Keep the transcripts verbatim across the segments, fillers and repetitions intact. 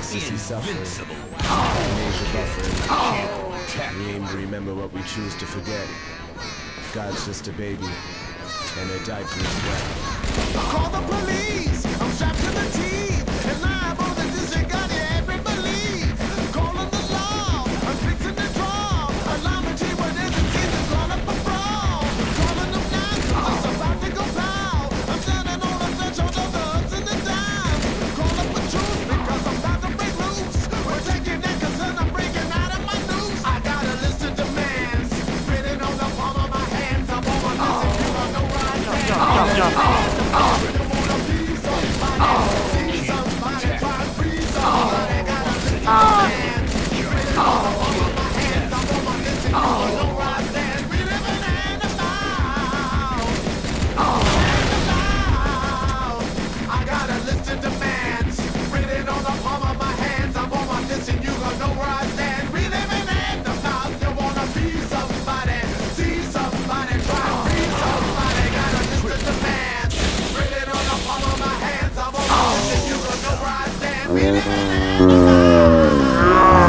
to see suffering. Teenage buffering. We aim to remember what we choose to forget. God's just a baby, and a diaper is wet. Call the police! I'm strapped to the teeth, and live on the disregard you ever believe. Calling the law, I'm fixing the draw. Alarm a G when there's a team that's all up a brawl. Calling them nines, it's about to go pow. I'm standing on the threshold of the ups and the downs. Call up the truth because I'm about to break loose. We're taking that concern, I'm breaking out of my noose. I got a list of demands, written on the palm of my hands. I'm on my list and you got no right hand. Jump, jump, jump.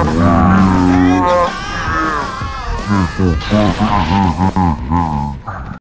Mm-hmm.